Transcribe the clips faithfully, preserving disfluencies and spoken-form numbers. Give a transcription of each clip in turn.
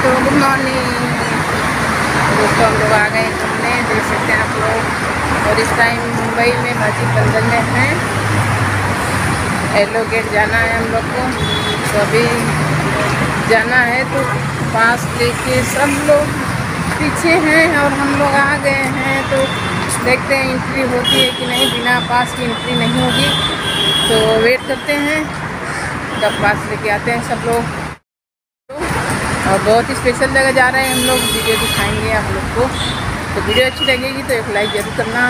तो good morning दोस्तों, हम लोग आ गए घूमने, देख सकते हैं आप लोग। और इस टाइम मुंबई में भाजी बंदर में हैं, येलो गेट जाना है हम लोग को। तो अभी जाना है तो पास लेके सब लोग पीछे हैं और हम लोग आ गए हैं। तो देखते हैं एंट्री होती है कि नहीं। बिना पास की एंट्री नहीं होगी, तो वेट करते हैं जब पास लेके आते हैं सब लोग। और बहुत ही स्पेशल जगह जा रहे हैं हम लोग, वीडियो दिखाएंगे आप लोग को। तो वीडियो अच्छी लगेगी तो एक लाइक ज़रूर करना।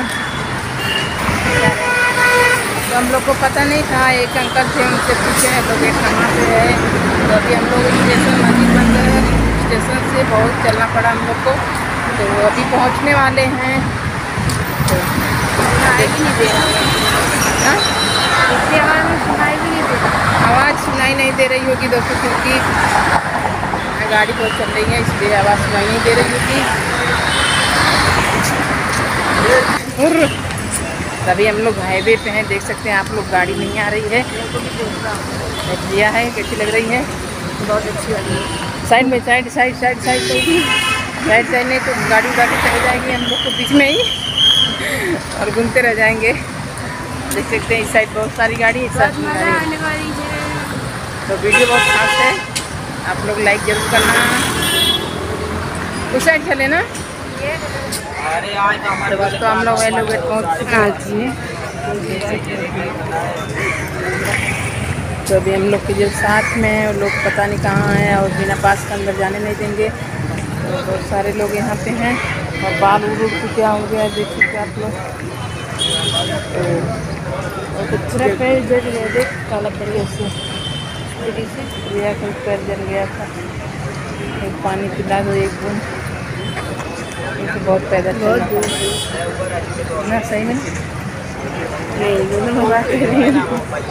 तो हम लोग को पता नहीं था, एक अंकल थे उनसे पूछे हैं तो गेट कहाँ पे है। तो अभी हम लोग स्टेशन भाजी बंदर स्टेशन से बहुत चलना पड़ा हम लोग को, तो अभी पहुँचने वाले हैं। तो सुनाई भी नहीं दे रहा, इसकी आवाज़ में सुनाई भी नहीं दे रहा, आवाज़ सुनाई नहीं दे रही होगी दोस्तों, क्योंकि गाड़ी बहुत चल रही है इसलिए आवाज़ सुनाई नहीं दे रही होगी। तभी हम लोग हाईवे पे हैं, देख सकते हैं आप लोग, गाड़ी नहीं आ रही है। देख लिया है कैसी लग रही है, बहुत अच्छी लग रही है। साइड में side side side side side side नहीं तो गाड़ी गाड़ी चल जाएगी हम लोग को बीच में ही और घूमते रह जाएंगे। देख सकते हैं इस साइड बहुत सारी गाड़ी, इस साइड आने वाली है। तो वीडियो बहुत खास है, आप लोग लाइक जरूर करना। उस साइड चले ना। तो बस तो हम लोग येलो गेट पहुँच चुके हैं। तो अभी हम लोग के जो साथ में है वो लोग पता नहीं कहाँ हैं और बिना पास के अंदर जाने नहीं देंगे। तो बहुत सारे लोग यहाँ पे हैं और बाल उड़ उड़ के क्या हो गया देख सकते आप लोग। तो पैर जल गया, देख काला पड़ गया उससे, प्रिया का पैर जल गया था। एक पानी पिला दो एक बूंद, तो बहुत पैदल चलना था ना। सही में नहीं बात कर रही है।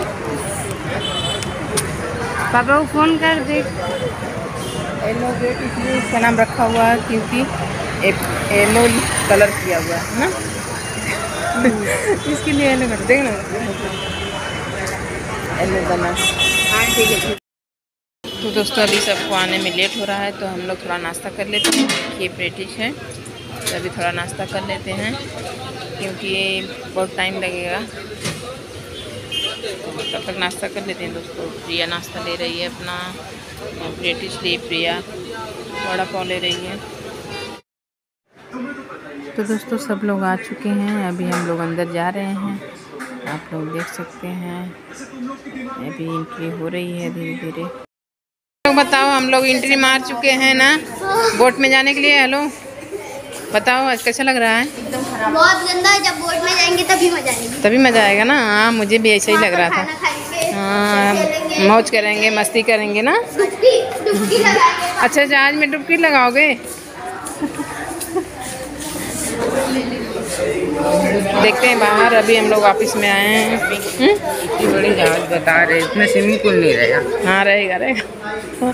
पापा को फ़ोन कर दे। येलो गेट इसलिए इसका नाम रखा हुआ है क्योंकि येलो कलर किया हुआ है ना इसके लिए येलो कर देना, येलो बना। हाँ ठीक है। तो दोस्तों अभी सबको आने में लेट हो रहा है, तो हम लोग थोड़ा नाश्ता कर लेते हैं। ये ब्रिटिश है, तो अभी थोड़ा नाश्ता कर लेते हैं क्योंकि बहुत टाइम लगेगा। तो तब तक नाश्ता कर लेते हैं दोस्तों। प्रिया नाश्ता ले रही है अपना, ब्रिटिश लिए प्रिया बड़ा पाव ले रही है। तो दोस्तों सब लोग आ चुके हैं, अभी हम लोग अंदर जा रहे हैं। आप लोग देख सकते हैं अभी एंट्री हो रही है धीरे धीरे। तो बताओ, हम लोग एंट्री मार चुके हैं ना बोट में जाने के लिए। हेलो बताओ आज कैसा लग रहा है? बहुत गंदा है, जब बोट में जाएंगे तभी मजा आएगी। तभी मजा आएगा ना। हाँ मुझे भी ऐसा ही लग रहा था। हाँ मौज करेंगे, मस्ती करेंगे ना। डुबकी डुबकी लगाएंगे। अच्छा जहाज में डुबकी लगाओगे? देखते हैं बाहर। अभी हम लोग वापस में आए हैं। इतनी बड़ी जहाज बता रहे, इसमें स्विमिंग पूल नहीं रहेगा। हाँ रहेगा रहेगा।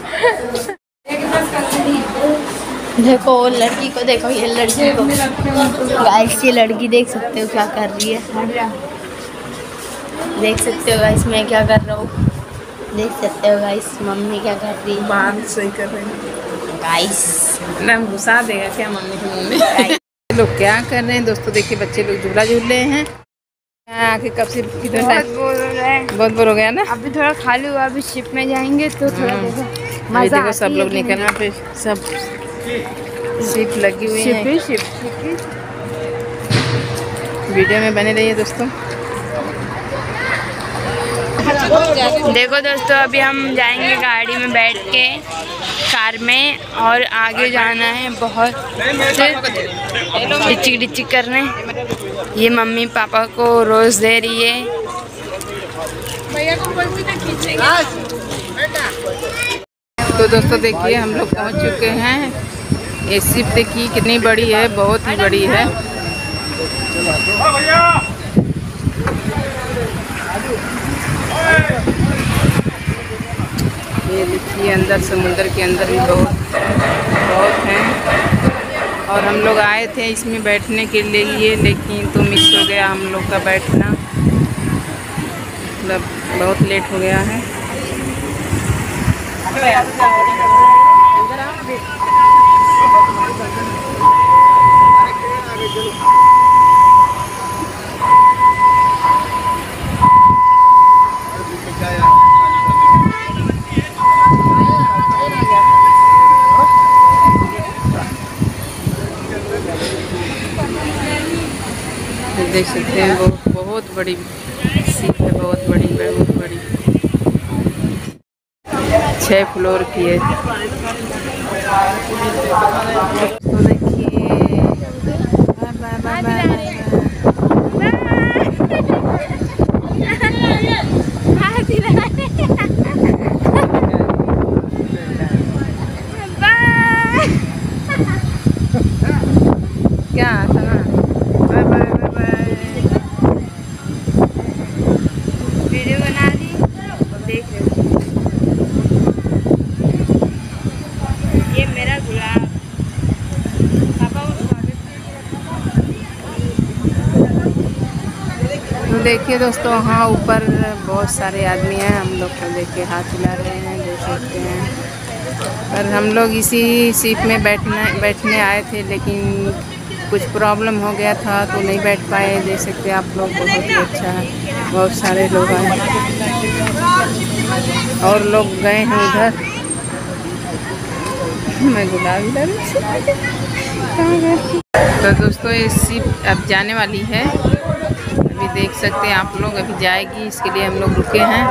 देखो लड़की को, देखो ये लड़की को गाइस, ये लड़की देख सकते हो क्या कर रही है। देख सकते हो गाइस मैं क्या कर रहा हूँ, देख सकते हो गाइस मम्मी क्या कर रही है। बात सही कर रहे हैं गाइस। ना घुसा देगा क्या मम्मी के मुँह में? लोग क्या कर रहे हैं दोस्तों, देखिए बच्चे लोग झूला झूल रहे हैं। आके कब से कितना बहुत बोर हो रहा है, बहुत बोर हो गया ना। अभी थोड़ा खाली हुआ, अभी शिप में जाएंगे तो थोड़ा देखो मजा। देखो सब लोग निकलना पे, सब शिप लगी हुई है। शिप वीडियो में बने रहिए दोस्तों। देखो दोस्तों अभी हम जाएंगे गाड़ी में बैठ के, कार में, और आगे जाना है बहुत डिचिक डिचिक करने। ये मम्मी पापा को रोज दे रही है। तो दोस्तों देखिए हम लोग पहुंच चुके हैं। ये शिप देखिए कितनी बड़ी है, बहुत ही बड़ी है। ये देखिए अंदर समुद्र के अंदर भी बहुत बहुत हैं। और हम लोग आए थे इसमें बैठने के लिए, लेकिन तो मिस हो गया हम लोग का बैठना, मतलब बहुत लेट हो गया है। देख सकते हैं बहुत बहुत बड़ी सीप है, बहुत बड़ी बहुत बड़ी, छः फ्लोर की है। तो देखिए बाय बाय बाय बाय। क्या था bye bye bye bye. Video बना दी, देख रहे हो ये मेरा गुलाब। पापा तो देखिए दोस्तों, वहाँ ऊपर बहुत सारे आदमी हैं, हम लोग को देख के हाथ हिला रहे हैं, देख सकते हैं। पर हम लोग इसी सीट में बैठना बैठने आए थे, लेकिन कुछ प्रॉब्लम हो गया था तो नहीं बैठ पाए। देख सकते हैं आप लोग, बहुत ही अच्छा है, बहुत सारे लोग हैं और लोग गए हैं उधर। मैं गुलाबी डर। तो दोस्तों ये सीट अब जाने वाली है, अभी देख सकते हैं आप लोग, अभी जाएगी, इसके लिए हम लोग रुके हैं।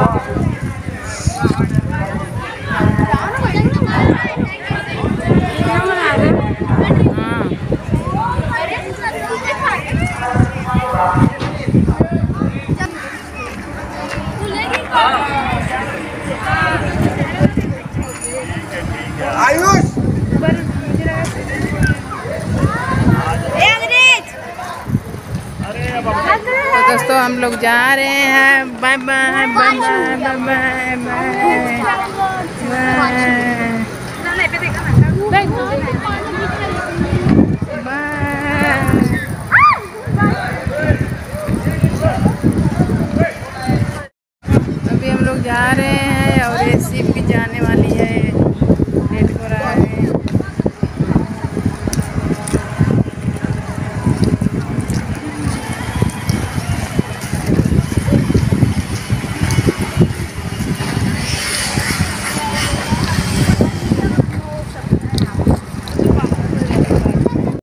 तो दोस्तों हम लोग जा रहे हैं, bye bye bye bye bye bye bye.